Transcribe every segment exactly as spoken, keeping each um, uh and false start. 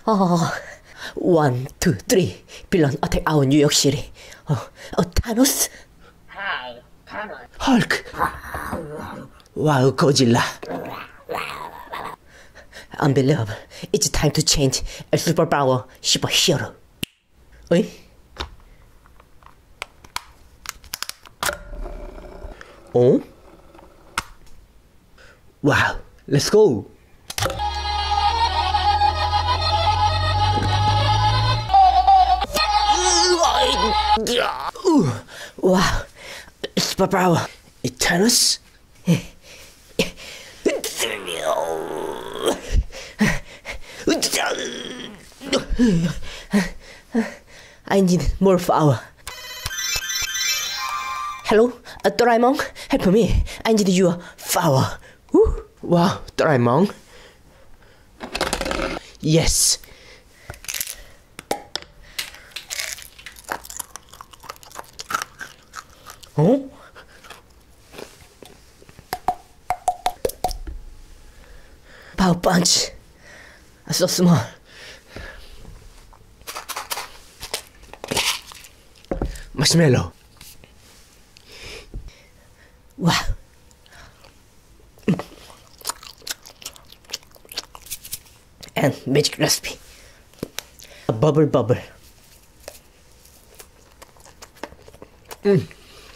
Oh, one, two, three. Villain attack our New York City. Oh, oh Thanos. Hi, Thanos. Hulk. Wow, Godzilla. Unbelievable. It's time to change a superpower superhero. Oi? Oh? Wow, let's go. Ooh, wow, superpower. Thanos. I need more power. Hello, uh, Doraemon, help me. I need your power. Woo. Wow, Doraemon. Yes. Oh? Power punch. So small. Marshmallow. Wow. And magic recipe. A bubble bubble. Mm.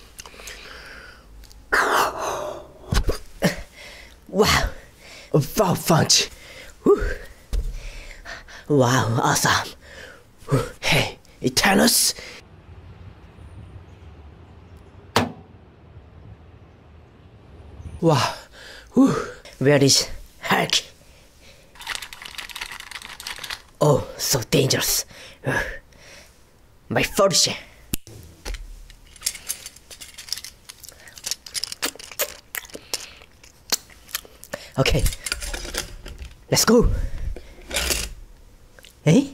Wow. Wow, punch. Whew. Wow, awesome. Whew. Hey, Thanos. Wow. Whew. Where is Hulk? Oh, so dangerous. Ugh. My fortune. Okay, let's go. Hey?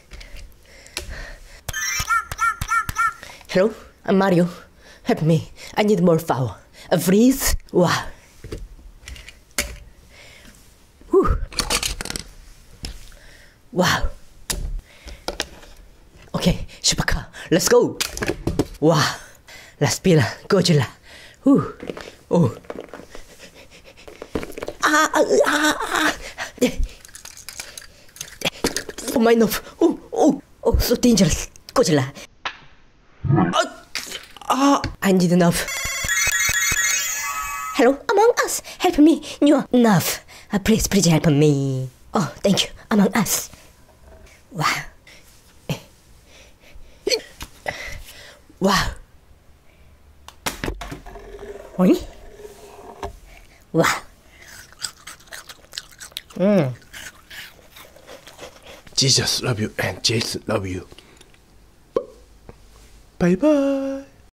Hello, I'm Mario. Help me. I need more power. A freeze? Wow. Whew. Wow. Okay, supercar. Let's go. Wow. Let's be a Godzilla. Whew. Oh. Ah, ah, ah, ah. Oh, my nose. Oh, oh, oh, so dangerous. Godzilla. Ah, ah, I need enough. Hello, Among Us. Help me. New enough. Uh, please, please help me. Oh, thank you, Among Us. Wow. Wow. Oi? Wow. Mm. Jesus love you and Jason love you. Bye bye.